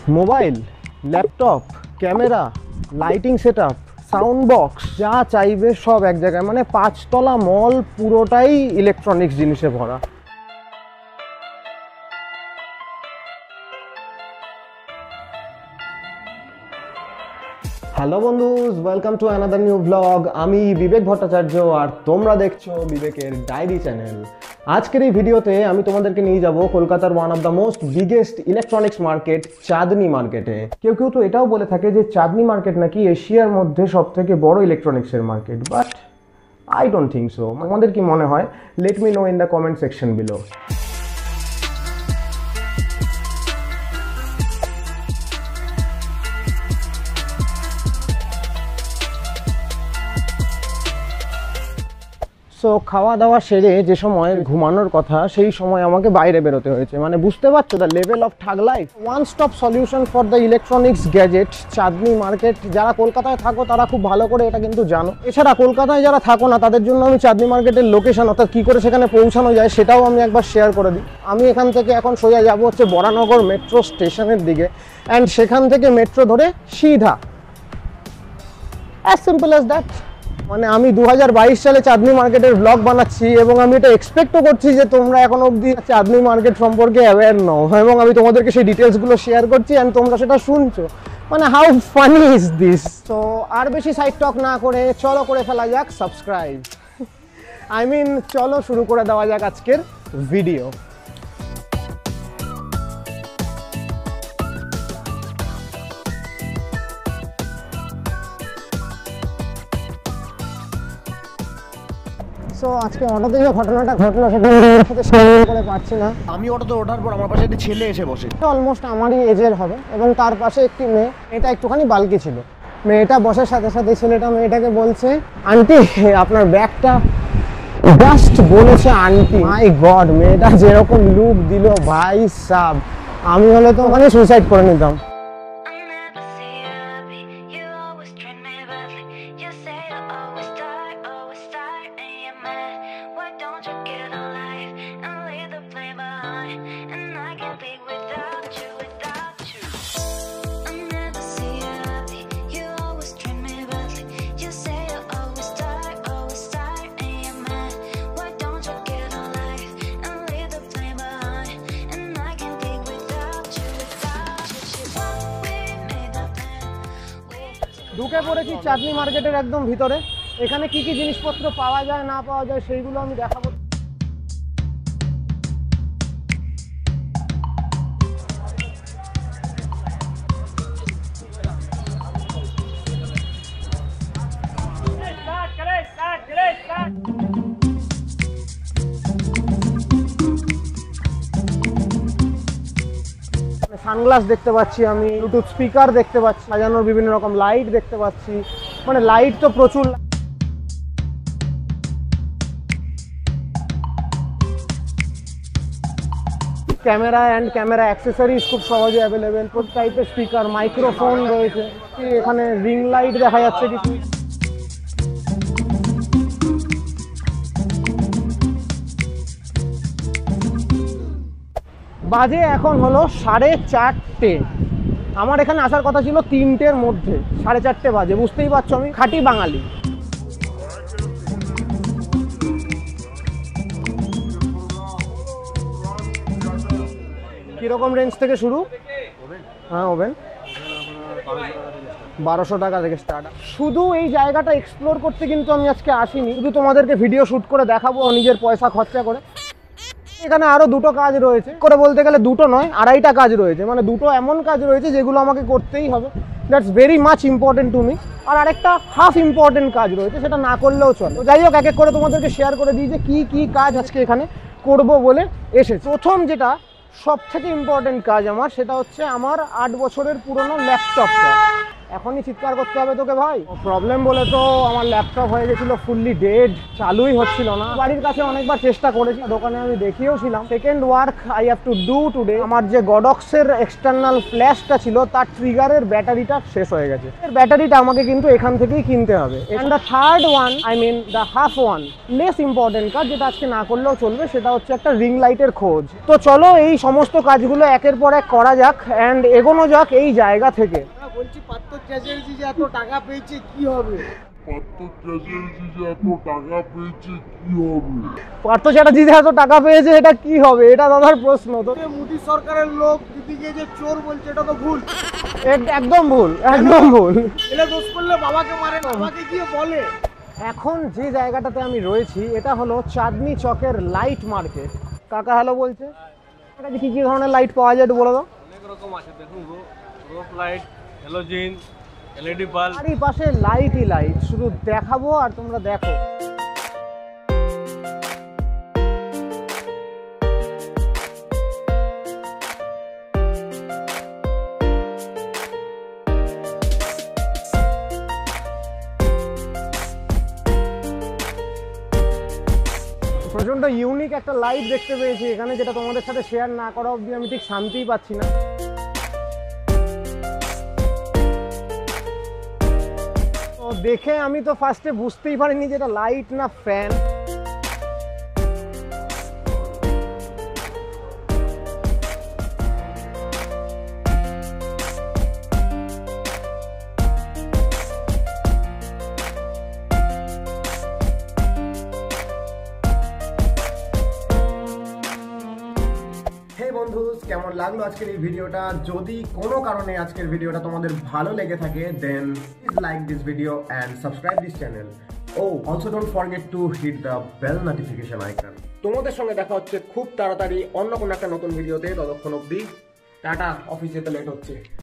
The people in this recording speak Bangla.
Mobile, laptop, camera, lighting setup, sound box, যা চাইবে সব এক জায়গায়। মানে 5 তলা মল পুরোটাই ইলেকট্রনিক্স জিনিসে ভরা। হ্যালো বন্ধুস, welcome to another new blog. আমি বিবেক ভট্টাচার্য আর তোমরা দেখছো বিবেকের ডায়েরি চ্যানেল। আজকের এই ভিডিওতে আমি তোমাদেরকে নিয়ে যাব কলকাতার one of the most biggest electronics market Chandni মার্কেটে। কেউ কেউ তো এটাও বলে থাকে যে চাঁদনি মার্কেট নাকি এশিয়ার মধ্যে সব থেকে বড় ইলেকট্রনিক্সের market, but I don't think so. আমাদের কি মনে হয়? Let me know in the comment section below. So খাওয়া দাওয়া সেরে যে সময় ঘুমানোর কথা সেই সময় আমাকে বাইরে বেরোতে হয়েছে। মানে বুঝতে পারছো the level of thug life. One stop solution for the electronics gadget Chandni market. যারা কলকাতায় থাকো তারা খুব ভালো করে এটা কিন্তু জানো। এছাড়া কলকাতায় যারা থাকো না তাদের জন্য আমি চাঁদনি মার্কেটের লোকেশন অর্থাৎ কী করে সেখানে পৌঁছানো যায় সেটাও আমি একবার শেয়ার করে দিই। আমি এখান থেকে এখন সোজা যাবো হচ্ছে বরানগর মেট্রো স্টেশনের দিকে, অ্যান্ড সেখান থেকে মেট্রো ধরে সিধা, অ্যাজ সিম্পল অ্যাজ দ্যাট। মানে আমি 2022 সালে চাঁদনি মার্কেটের ব্লগ বানাচ্ছি এবং আমি এটা এক্সপেক্টও করছি যে তোমরা এখন অবধি চাঁদনি মার্কেট সম্পর্কে অ্যাওয়্যার নও, এবং আমি তোমাদেরকে সেই ডিটেলসগুলো শেয়ার করছি অ্যান্ড তোমরা সেটা শুনছো। মানে হাউ ফানি ইজ দিস। তো আর বেশি সাইড টক না করে চলো করে ফেলা যাক সাবস্ক্রাইব। চলো শুরু করে দেওয়া যাক আজকের ভিডিও। তো আজকে অটোতে যে ঘটনাটা ঘটলো সেটা সাথে শেয়ার করে পারছি না। আমি অটোতে ওঠার পর আমার পাশে একটি ছেলে এসে বসে, অলমোস্ট আমারই এজের হবে, এবং তার পাশে একটি মেয়ে। এটা একটুখানি বালকি ছিল। মেয়েটা বসার সাথে সাথে ছেলেটা মেয়েটাকে বলছে, আন্টি আপনার ব্যাগটা। জাস্ট বলেছে আন্টি। মাই গড, মেয়েটা যেরকম লুক দিল ভাই সাব, আমি হলে তো ওখানে সুইসাইড করে নিতাম। ঢুকে পড়েছি চাঁদনি মার্কেটের একদম ভিতরে। এখানে কি কি জিনিসপত্র পাওয়া যায় না পাওয়া যায় সেইগুলো আমি দেখাবো। সানগ্লাস দেখতে পাচ্ছি, আমি ব্লুটুথ স্পিকার দেখতে পাচ্ছি, সাজানোর বিভিন্ন রকম লাইট দেখতে পাচ্ছি। মানে লাইট তো প্রচুর। ক্যামেরা অ্যান্ড ক্যামেরা অ্যাক্সেসরিজ খুব সহজে অ্যাভেলেবেল। প্রত্যেক টাইপের স্পিকার, মাইক্রোফোন রয়েছে। এখানে রিং লাইট দেখা যাচ্ছে কিছু। বাজে এখন হলো 4:30। আমার এখানে আসার কথা ছিল 3টের মধ্যে, 4:30 বাজে। বুঝতেই পারছো আমি খাঁটি বাঙালি। কিরকম রেঞ্জ থেকে শুরু? হ্যাঁ, ওভেন 1200 টাকা থেকে স্টার্ট। শুধু এই জায়গাটা এক্সপ্লোর করতে কিন্তু আমি আজকে আসিনি, শুধু তোমাদেরকে ভিডিও শ্যুট করে দেখাবো নিজের পয়সা খরচা করে। এখানে আরো দুটো কাজ রয়েছে, করে বলতে গেলে দুটো নয়, 2.5টা কাজ রয়েছে। মানে দুটো এমন কাজ রয়েছে যেগুলো আমাকে করতেই হবে, that's very much important to me. আর আরেকটা হাফ ইম্পর্টেন্ট কাজ রয়েছে, সেটা না করলেও চলে। যাই হোক, এক এক করে তোমাদেরকে শেয়ার করে দিই যে কি কি কাজ আজকে এখানে করব বলে এসেছে। প্রথম যেটা সব থেকে ইম্পর্টেন্ট কাজ আমার, সেটা হচ্ছে আমার 8 বছরের পুরনো ল্যাপটপটা। এখনই চিৎকার করতে হবে তোকে ভাই? প্রবলেম বলে তো আমার ল্যাপটপ হয়ে গেছিল ফুললি ডেড, চালুই হচ্ছিল না। বাড়ির কাছে অনেকবার চেষ্টা করেছি, দোকানে আমি দেখিয়েওছিলাম। Second work I have to do today. আমার যে গডক্সের এক্সটার্নাল ফ্ল্যাশটা ছিল তার ট্রিগারের ব্যাটারিটা শেষ হয়ে গেছে। এর ব্যাটারিটা আমাকে কিন্তু এখান থেকেই কিনতে হবে। And the third one, I mean the half one, less important কাজ, যেটা আজকে না করলেও চলবে, সেটা হচ্ছে একটা রিং লাইটের খোঁজ। তো চলো এই সমস্ত কাজগুলো একের পর এক করা যাক অ্যান্ড এগোনো যাক এই জায়গা থেকে। বলছি পার্থ চ্যাটার্জি যে এত টাকা পেয়েছে কি হবে? পার্থ চ্যাটার্জি যে এত টাকা পেয়েছে এটা কি হবে, এটা দাদার প্রশ্ন। তো মোদী সরকারের লোক দিদিকে যে চোর বলছে এটা তো ভুল, একদম ভুল, একদম ভুল। এলে দোষ করলে বাবাকে মারে না, বাবাকে গিয়ে বলে। এখন যে জায়গাটাতে আমি রয়েছি এটা হলো চাঁদনি চকের লাইট মার্কেট। কাকা হ্যালো বলছে। এখানে কি কি ধরনের লাইট পাওয়া যায় একটু বলো তো। অনেক রকম আছে, দেখুন rope light, halogen, LED bulb. চারিপাশে লাইটই লাইট, শুধু দেখাবো আর তোমরা দেখো। প্রচন্ড ইউনিক একটা লাইট দেখতে পেয়েছি এখানে, যেটা তোমাদের সাথে শেয়ার না করা অবধি আমি ঠিক শান্তিই পাচ্ছি না। তো দেখে আমি তো ফার্স্টে বুঝতেই পারিনি যে এটা লাইট না ফ্যান। হে বন্ধু, কেমন লাগলো আজকের এই ভিডিওটা? যদি কোনো কারণে আজকের ভিডিওটা তোমাদের ভালো লেগে থাকে then please like this video and subscribe this channel. ও also don't forget to hit the bell notification icon. তোমাদের সঙ্গে দেখা হচ্ছে খুব তাড়াতাড়ি অন্য কোনো একটা নতুন ভিডিওতে। ততক্ষণ অবধি টাটা, অফিস যেতে লেট হচ্ছে।